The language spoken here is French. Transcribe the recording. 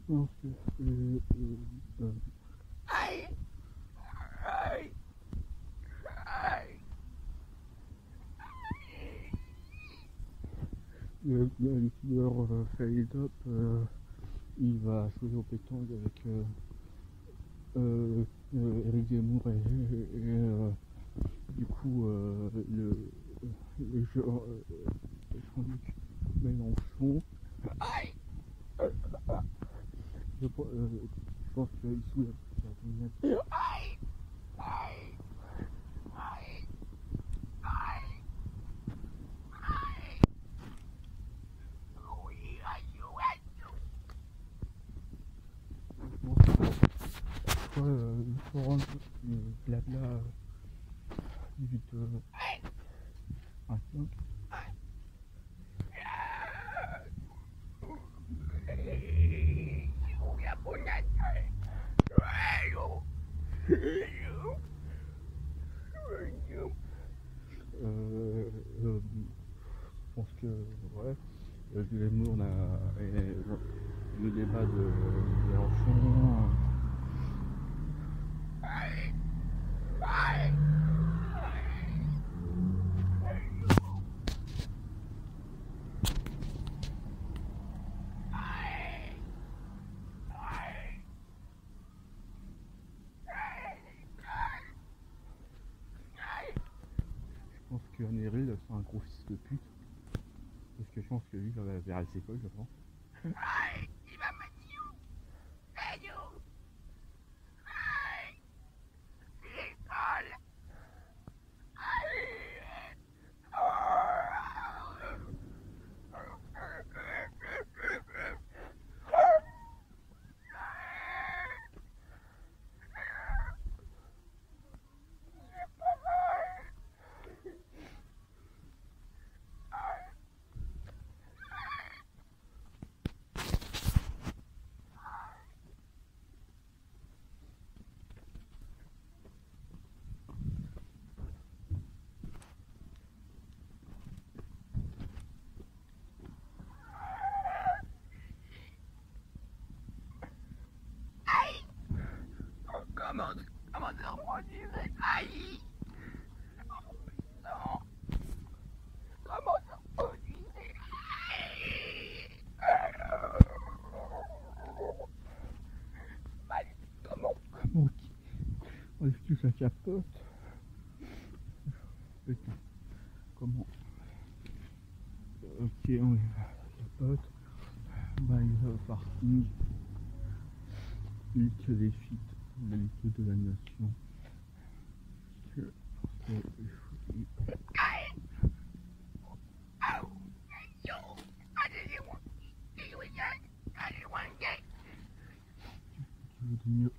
pense que le youtubeur Fade Up, il va jouer au pétanque avec Eric Zemmour et du coup le Jean-Luc Mélenchon. Je pense qu'il soulève la lunette. Le forum blabla du maintenant. Je pense que ouais, Zemmour le débat de Mélenchon. Je pense que Néril c'est un gros fils de pute. Parce que je pense que lui il va vers les écoles, je pense. Comment ça reproduisait? Aïe! Non! Comment ça reproduisait? Comment on lève-tu sa capote? Putain, comment? Ok, on lève la capote. Bah, il va partir. Lutte des feats, la lutte de la nation. Tu veux mieux